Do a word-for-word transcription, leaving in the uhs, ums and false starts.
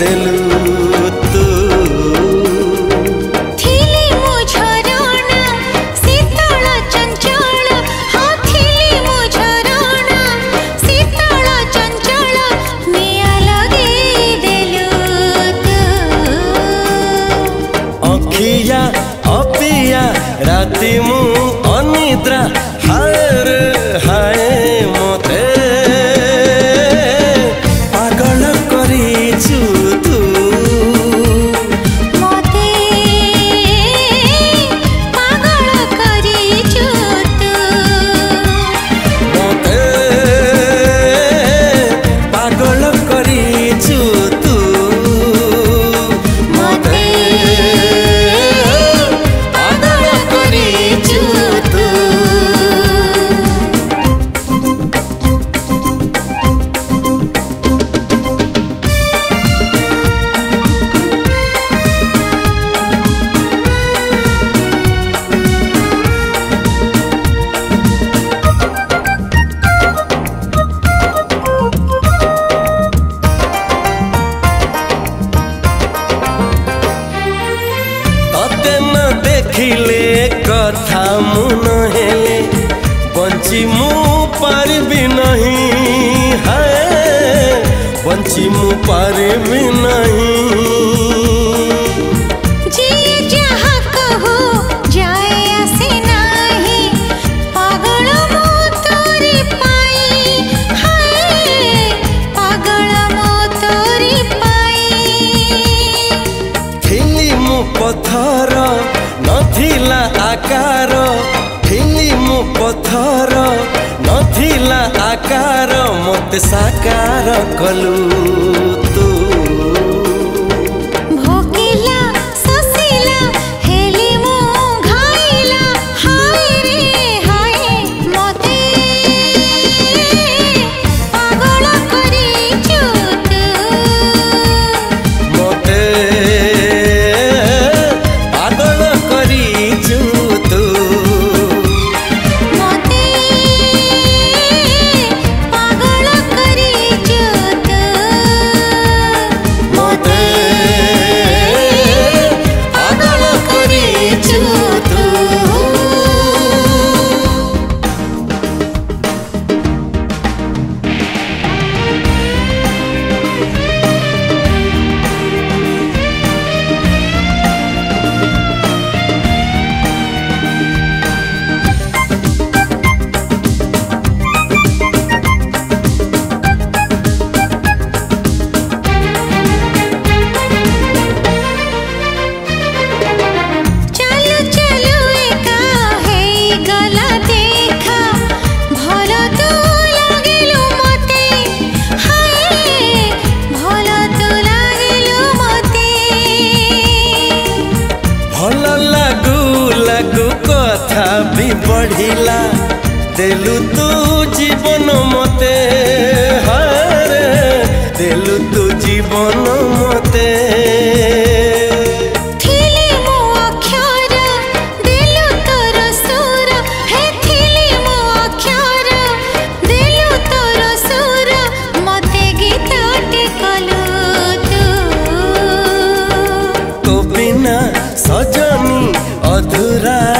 देलु तू थिली मो झरणा शीतल चंचल हाँ थिली मो झरणा शीतल चंचल निया लगे देलु तू अखिया अपिया राति मु अनिद्रा हाय रे हाय मोते पागल करिछु तू मोते पागल करिछु तू मोते पागल करिछु तू मोते पागल करिछु तू तते न देखिले कथा मु नहेले बंची मु पारबी नहीं हाय बंची मु पारबी नहीं जी जहाँ कहो जाए आसे नाही पागल मो तोरी पाई हाय पागल मो तोरी पाई थिली मु पथर नथिला आकार थिली मु पथर नथिला आकार मते साकार कलु तू भोकिला ससिला हेली मो घाइला हाय रे हाय मोते पागल करिछु तू मोते पागल करिछु तू मोते पागल करिछु तू मोते पागल करिछु तू चलु चलु एका हे गला देखा भल तू लागिलु मते हाय भल तू लागिलु मते भल लागू लागू कथा भी बढ़िला देलु तू जीवन मते हारे देलु तू जीवन मते थिली मो अक्षर देलु तोर सुर हे थिली मो अक्षर देलु तोर सुर मते गीत टिकलु तू तो बिना सजनी अधूरा